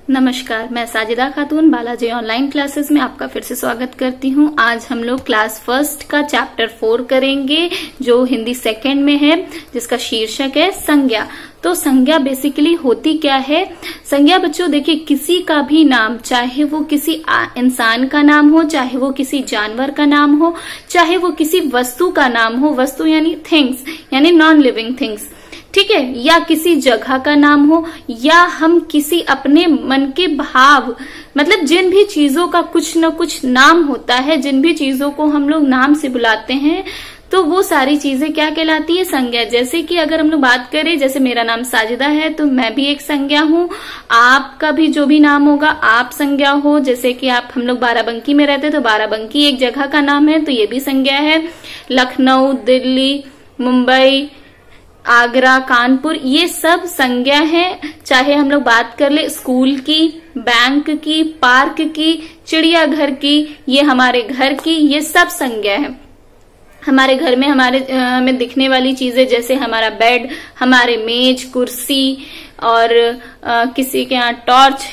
नमस्कार, मैं साजिदा खातून Balaji online classes में आपका फिर से स्वागत करती हूं। आज हम लोग क्लास फर्स्ट का चैप्टर 4 करेंगे जो हिंदी सेकंड में है, जिसका शीर्षक है संज्ञा। तो संज्ञा बेसिकली होती क्या है? संज्ञा बच्चों देखिए, किसी का भी नाम, चाहे वो किसी इंसान का नाम हो, चाहे वो किसी जानवर का नाम हो, चाहे वो किसी वस्तु का नाम हो, वस्तु यानी थिंग्स यानी नॉन लिविंग थिंग्स, ठीक है, या किसी जगह का नाम हो, या हम किसी अपने मन के भाव, मतलब जिन भी चीजों का कुछ न कुछ नाम होता है, जिन भी चीजों को हम लोग नाम से बुलाते हैं, तो वो सारी चीजें क्या कहलाती है? संज्ञा। जैसे कि अगर हम लोग बात करें, जैसे मेरा नाम साजिदा है तो मैं भी एक संज्ञा हूँ, आपका भी जो भी नाम होगा आप संज्ञा हो। जैसे कि हम लोग बाराबंकी में रहते तो बाराबंकी एक जगह का नाम है, तो ये भी संज्ञा है। लखनऊ, दिल्ली, मुंबई, आगरा, कानपुर, ये सब संज्ञा है। चाहे हम लोग बात कर ले स्कूल की, बैंक की, पार्क की, चिड़ियाघर की, ये हमारे घर की, ये सब संज्ञा है। हमारे घर में हमें दिखने वाली चीजें, जैसे हमारा बेड, हमारे मेज, कुर्सी, और किसी के यहाँ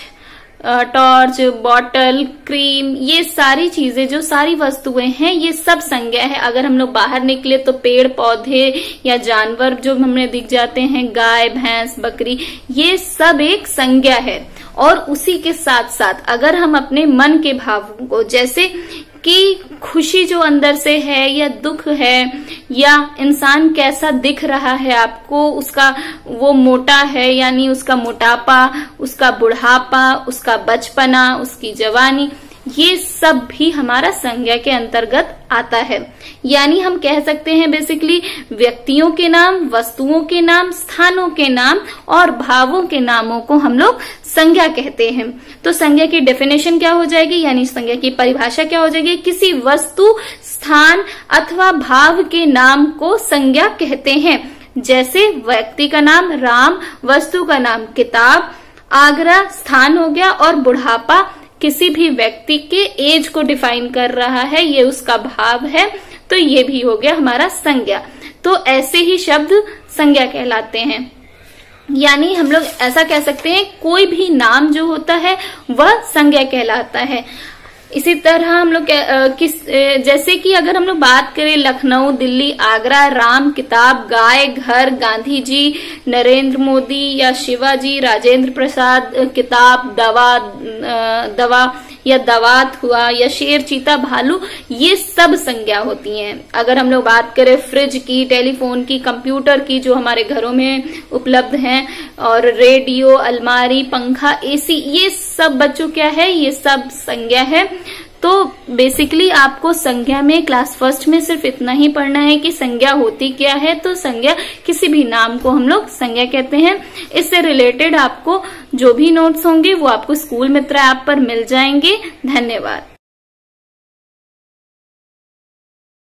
टॉर्च, बॉटल, क्रीम, ये सारी चीजें, जो सारी वस्तुएं हैं, ये सब संज्ञा है। अगर हम लोग बाहर निकले तो पेड़ पौधे या जानवर जो हमें दिख जाते हैं, गाय, भैंस, बकरी, ये सब एक संज्ञा है। और उसी के साथ साथ अगर हम अपने मन के भावों को, जैसे कि खुशी जो अंदर से है या दुख है, या इंसान कैसा दिख रहा है आपको, उसका वो मोटा है यानी उसका मोटापा, उसका बुढ़ापा, उसका बचपना, उसकी जवानी, ये सब भी हमारा संज्ञा के अंतर्गत आता है। यानी हम कह सकते हैं बेसिकली व्यक्तियों के नाम, वस्तुओं के नाम, स्थानों के नाम और भावों के नामों को हम लोग संज्ञा कहते हैं। तो संज्ञा की डेफिनेशन क्या हो जाएगी, यानी संज्ञा की परिभाषा क्या हो जाएगी? किसी वस्तु, स्थान अथवा भाव के नाम को संज्ञा कहते हैं। जैसे व्यक्ति का नाम राम, वस्तु का नाम किताब, आगरा स्थान हो गया, और बुढ़ापा किसी भी व्यक्ति के एज को डिफाइन कर रहा है, ये उसका भाव है, तो ये भी हो गया हमारा संज्ञा। तो ऐसे ही शब्द संज्ञा कहलाते हैं। यानी हम लोग ऐसा कह सकते हैं, कोई भी नाम जो होता है वह संज्ञा कहलाता है। इसी तरह हम लोग जैसे कि अगर हम लोग बात करें लखनऊ, दिल्ली, आगरा, राम, किताब, गाय, घर, गांधी जी, नरेंद्र मोदी या शिवाजी, राजेंद्र प्रसाद, किताब, दवा या दवात हुआ, या शेर, चीता, भालू, ये सब संज्ञा होती हैं। अगर हम लोग बात करें फ्रिज की, टेलीफोन की, कंप्यूटर की, जो हमारे घरों में उपलब्ध हैं, और रेडियो, अलमारी, पंखा, एसी, ये सब बच्चों क्या है? ये सब संज्ञा है। तो बेसिकली आपको संज्ञा में क्लास फर्स्ट में सिर्फ इतना ही पढ़ना है कि संज्ञा होती क्या है। तो संज्ञा, किसी भी नाम को हम लोग संज्ञा कहते हैं। इससे रिलेटेड आपको जो भी नोट्स होंगे वो आपको स्कूल मित्र ऐप पर मिल जाएंगे। धन्यवाद।